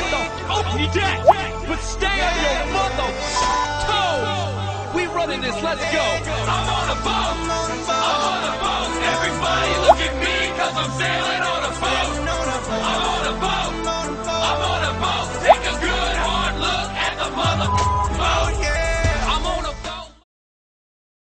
He dead! But stay on your mother toes! We running this, let's go! I'm on a boat! I'm on a boat! Everybody look at me!